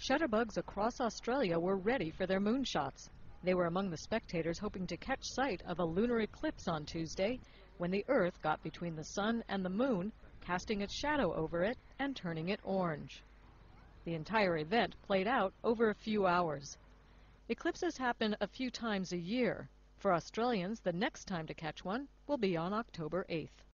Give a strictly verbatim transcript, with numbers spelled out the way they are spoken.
Shutterbugs across Australia were ready for their moonshots. They were among the spectators hoping to catch sight of a lunar eclipse on Tuesday, when the Earth got between the sun and the moon, casting its shadow over it and turning it orange. The entire event played out over a few hours. Eclipses happen a few times a year. For Australians, the next time to catch one will be on October eighth.